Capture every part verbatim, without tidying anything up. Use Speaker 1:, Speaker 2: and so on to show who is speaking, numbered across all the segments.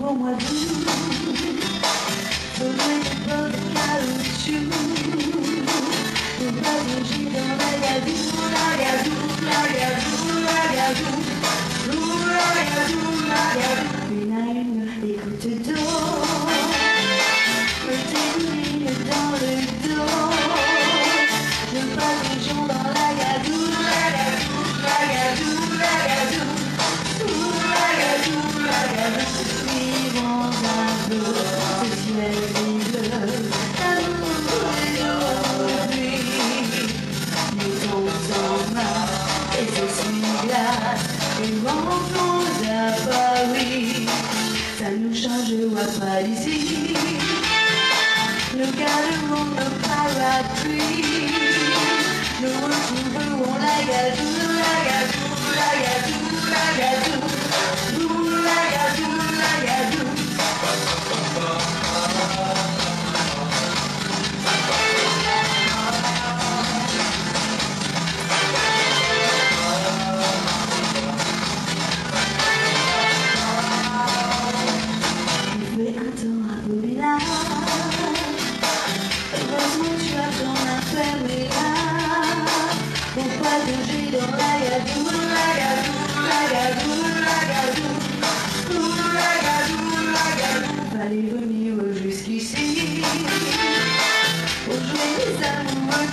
Speaker 1: pour moi doux. Faudrait des bottes de caoutchouc pour pas bouger dans la gadoue, la gadoue, la gadoue, la gadoue, la gadoue, la gadoue. Une à une, écoute donc, me t'écouler dans le dos. Je passe les gens dans la gadoue, la gadoue, la gadoue, la gadoue, la gadoue, la gadoue. Vivons un peu ce ciel bleu, l'amour d'aujourd'hui. Mettons en main et essuie-glace et rentrons à Paris. Ça nous change ou pas ici. Nous garderons nos parapluies. Nous retrouverons la gadoue, la gadoue, la gadoue, la gadoue, la gadoue, la gadoue. Il fait un temps à Bobina. Heureusement tu as ton infirmière pour pas bouger dans la gadoue, la gadoue, la gadoue, la gadoue, la gadoue, la gadoue. Fallait venir jusqu'ici pour jouer les amoureux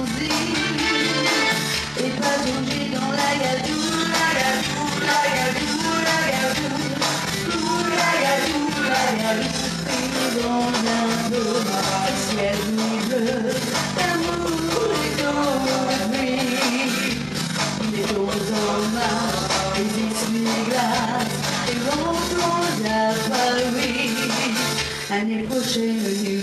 Speaker 1: transis et pas bouger dans la gadoue, la gadoue, la gadoue, la gadoue, la gadoue, la gadoue. Dans un beau ciel bleu, l'amour est aujourd'hui. Mettons en marche les essuie-glaces et rentrons à Paris. L'année prochaine,